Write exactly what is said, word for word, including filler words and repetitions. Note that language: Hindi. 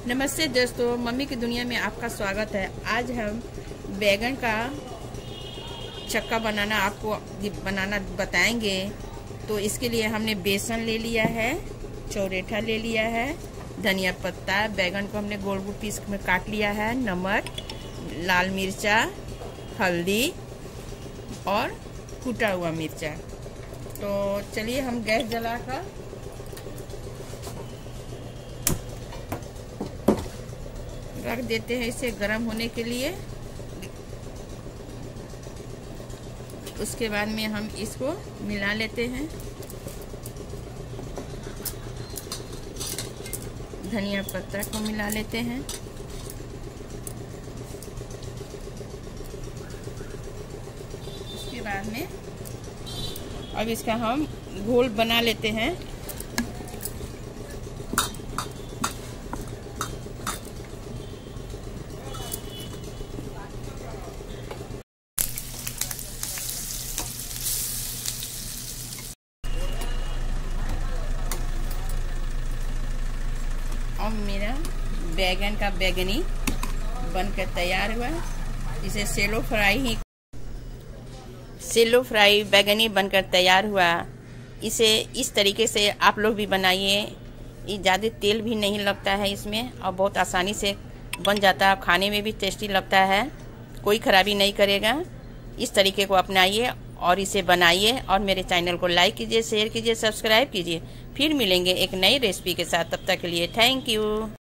नमस्ते दोस्तों, मम्मी की दुनिया में आपका स्वागत है। आज हम बैगन का चक्का बनाना आपको बनाना बताएंगे। तो इसके लिए हमने बेसन ले लिया है, चौरेठा ले लिया है, धनिया पत्ता, बैगन को हमने गोल गोल पीस में काट लिया है, नमक, लाल मिर्चा, हल्दी और कूटा हुआ मिर्चा। तो चलिए हम गैस जलाकर रख देते हैं इसे गर्म होने के लिए। उसके बाद में हम इसको मिला लेते हैं। धनिया पत्ता को मिला लेते हैं। उसके बाद में अब इसका हम घोल बना लेते हैं। अब मेरा बैगन का बैगनी बनकर तैयार हुआ। इसे सेलो फ्राई ही सेलो फ्राई बैगनी बनकर तैयार हुआ। इसे इस तरीके से आप लोग भी बनाइए। ये ज़्यादा तेल भी नहीं लगता है इसमें और बहुत आसानी से बन जाता है। खाने में भी टेस्टी लगता है, कोई खराबी नहीं करेगा। इस तरीके को अपनाइए और इसे बनाइए और मेरे चैनल को लाइक कीजिए, शेयर कीजिए, सब्सक्राइब कीजिए। फिर मिलेंगे एक नई रेसिपी के साथ। तब तक के लिए थैंक यू।